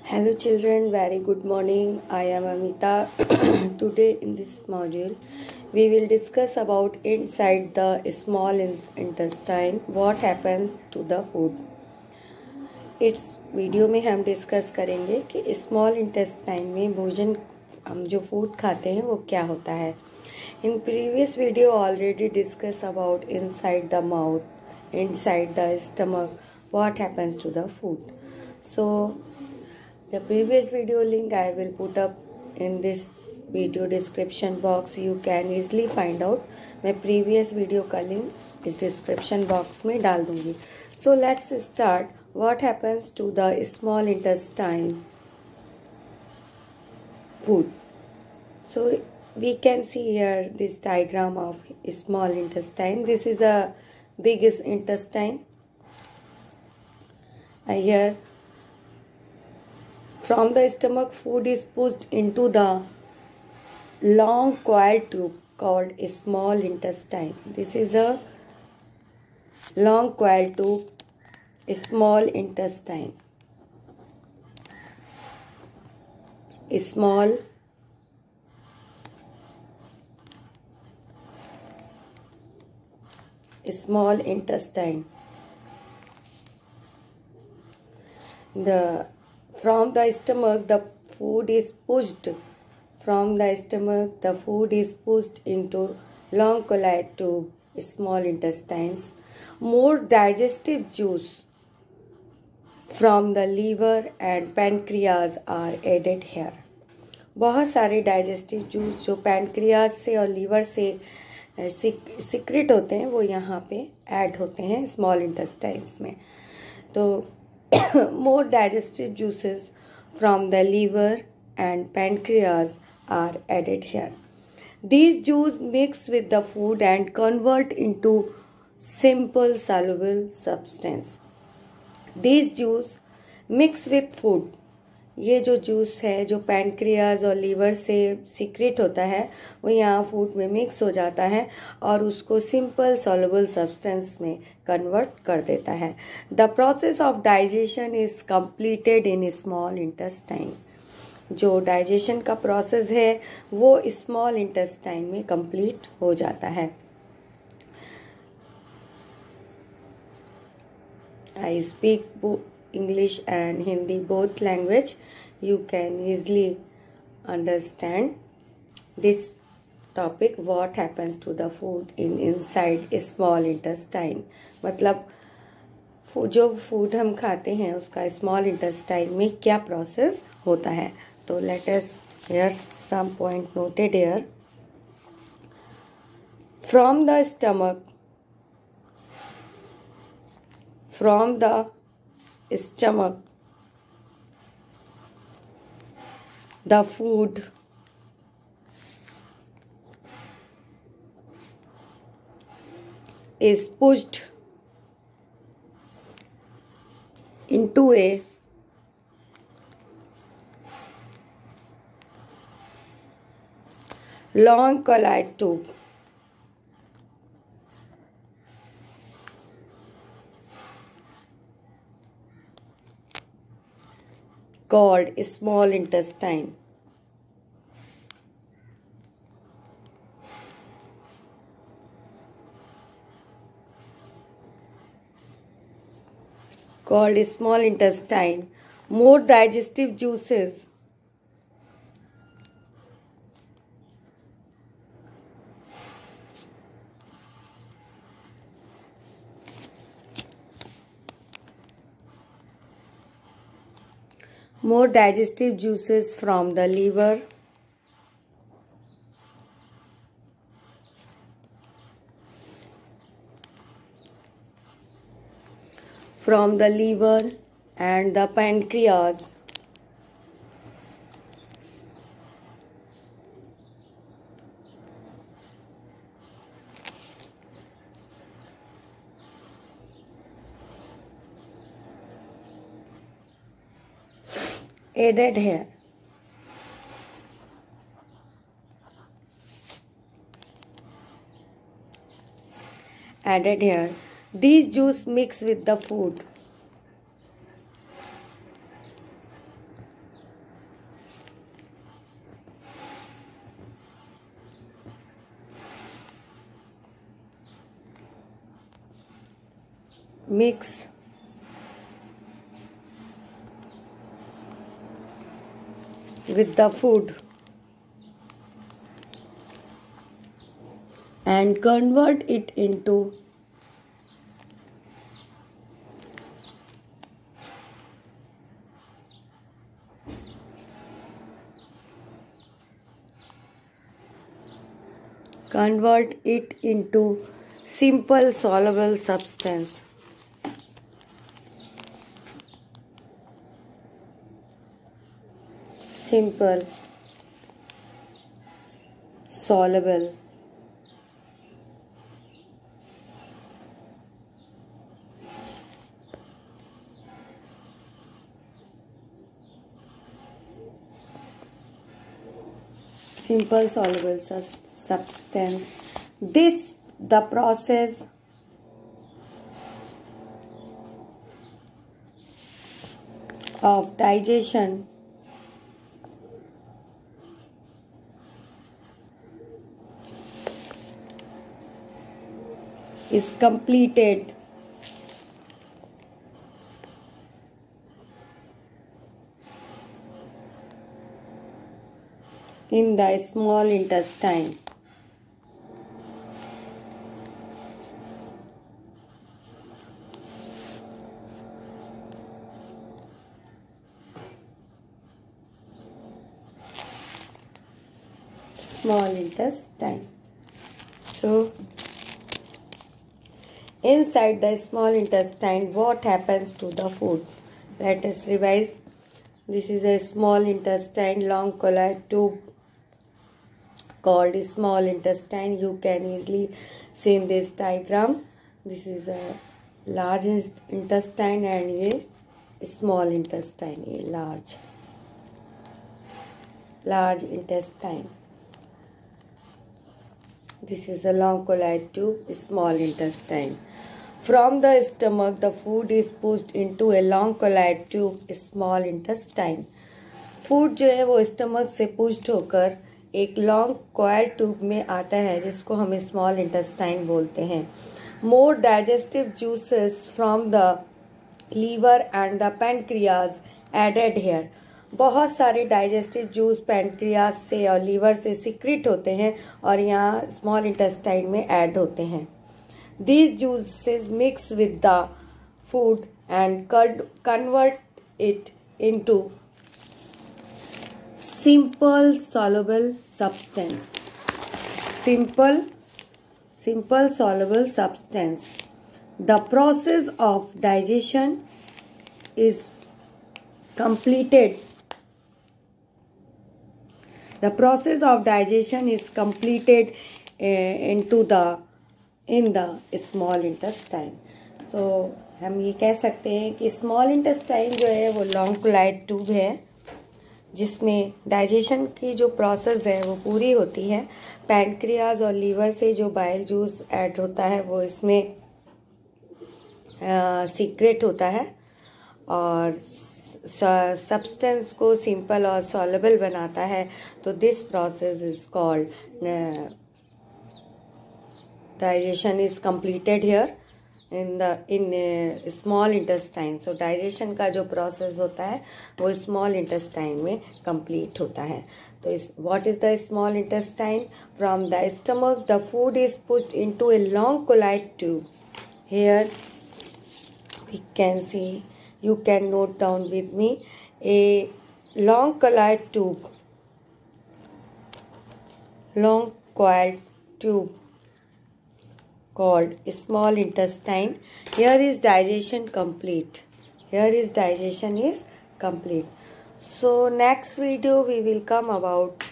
Hello children, very good morning. I am Amita. Today in this module, we will discuss about inside the small intestine, what happens to the food. इस video में हम discuss करेंगे कि small intestine में भोजन हम जो food खाते हैं वो क्या होता है. In previous video already discussed about inside the mouth, inside the stomach, what happens to the food. So the previous video link I will put up in this video description box. You can easily find out. मैं previous video का link इस description box में डाल दूँगी. So let's start. What happens to the small intestine food? So we can see here this diagram of small intestine. This is the biggest intestine. Here from the stomach, food is pushed into the long coiled tube called a small intestine. This is a long coiled tube, a small intestine. A small intestine. From the stomach, the food is pushed. From the stomach, the food is pushed into long coiled tube, small intestines. More digestive juice from the liver and pancreas are added here. बहुत सारे digestive juice जो pancreas से और liver से secret होते हैं वो यहाँ पे ऐड होते हैं स्मॉल इंटेस्टाइन्स में. तो more digestive juices from the liver and pancreas are added here. These juices mix with the food and convert into simple soluble substance. These juice mix with food. ये जो juice है जो pancreas और liver से secret होता है वो यहाँ फूड में मिक्स हो जाता है और उसको सिंपल सॉल्युबल सब्सटेंस में कन्वर्ट कर देता है. The process of digestion is completed in small intestine. जो डाइजेशन का प्रोसेस है वो स्मॉल इंटेस्टाइन में कंप्लीट हो जाता है. I speak English and Hindi, both language. You can easily understand this topic. What happens to the food inside small intestine? मतलब जो फूड हम खाते हैं उसका स्मॉल इंटेस्टाइन में क्या प्रोसेस होता है. तो let us hear some point noted here. From the stomach, the food is pushed into a long coiled tube called small intestine. Called small intestine. More digestive juices from the liver and the pancreas added here. These juice mix with the food mix with the food and convert it into simple soluble substance. Simple soluble substance. The process of digestion is completed in the small intestine. Small intestine. So, inside the small intestine, what happens to the food? Let us revise. This is a small intestine, long colloid tube called small intestine. You can easily see in this diagram. This is a large intestine and a small intestine, a large intestine. This is a long colloid tube, small intestine. From the stomach, the food is pushed into a long colloid tube, small intestine. Food जो है वो stomach से pushed होकर एक long coil tube में आता है जिसको हम स्मॉल इंटेस्टाइन बोलते हैं. More digestive juices from the liver and the pancreas added here. बहुत सारे डाइजेस्टिव जूस पैनक्रियाज से और लीवर से सिक्रिट होते हैं और यहाँ स्मॉल इंटेस्टाइन में ऐड होते हैं. These juices mix with the food and convert it into simple soluble substance. Simple soluble substance. The process of digestion is completed. The process of digestion is completed in the small intestine. तो हम ये कह सकते हैं कि small intestine जो है वो लॉन्ग कोलाइड ट्यूब है जिसमें डाइजेशन की जो प्रोसेस है वो पूरी होती है. पैनक्रियाज और लीवर से जो बाइल जूस ऐड होता है वो इसमें सीक्रेट होता है और सब्सटेंस को सिंपल और सॉलेबल बनाता है. तो this process is called digestion is completed here in small intestine. So digestion का जो process होता है वो small intestine में complete होता है. तो what is the small intestine? From the stomach the food is pushed into a long colloid tube. Here we can see, you can note down with me, a long colloid tube, long coiled tube called small intestine. Here is digestion complete. So next video we will come about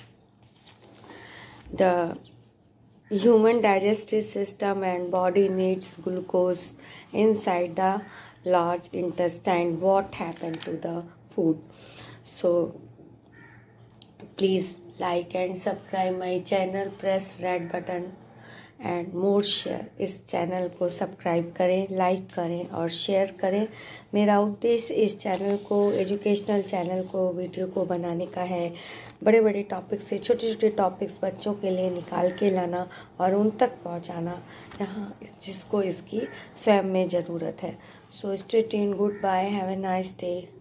the human digestive system and body needs glucose inside the large intestine. What happened to the food? So please like and subscribe my channel, press red button and more share. इस channel को subscribe करें, like करें और share करें। मेरा उद्देश्य इस channel को, एजुकेशनल चैनल को, वीडियो को बनाने का है। बड़े बड़े टॉपिक्स से छोटे छोटे टॉपिक्स बच्चों के लिए निकाल के लाना और उन तक पहुंचाना, यहाँ जिसको इसकी स्वयं में ज़रूरत है। So stay tuned, good bye, have a nice day.